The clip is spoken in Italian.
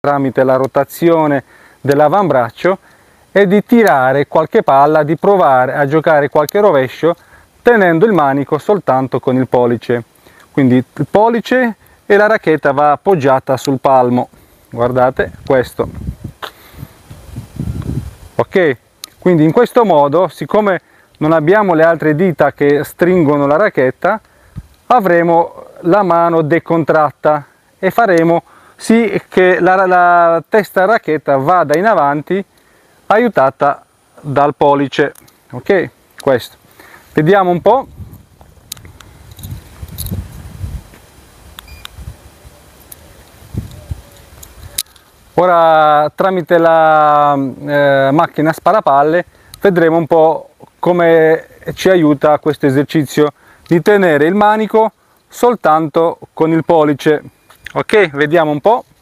tramite la rotazione dell'avambraccio e di tirare qualche palla, di provare a giocare qualche rovescio tenendo il manico soltanto con il pollice. Quindi il pollice e la racchetta va appoggiata sul palmo, guardate questo. Ok, quindi in questo modo, siccome non abbiamo le altre dita che stringono la racchetta, avremo la mano decontratta e faremo sì che la testa racchetta vada in avanti aiutata dal pollice. Ok, questo. Vediamo un po'. Ora tramite la macchina sparapalle vedremo un po' come ci aiuta questo esercizio di tenere il manico soltanto con il pollice. Ok, vediamo un po'.